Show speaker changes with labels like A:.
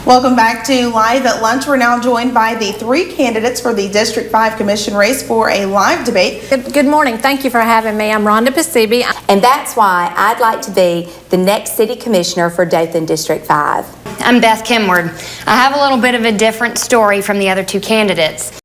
A: Welcome back to Live at Lunch. We're now joined by the 3 candidates for the District 5 Commission race for a live debate.
B: Good morning. Thank you for having me. I'm Rhonda Pasibi.
C: And that's why I'd like to be the next City Commissioner for Dothan District 5.
D: I'm Beth Kimward. I have a little bit of a different story from the other 2 candidates.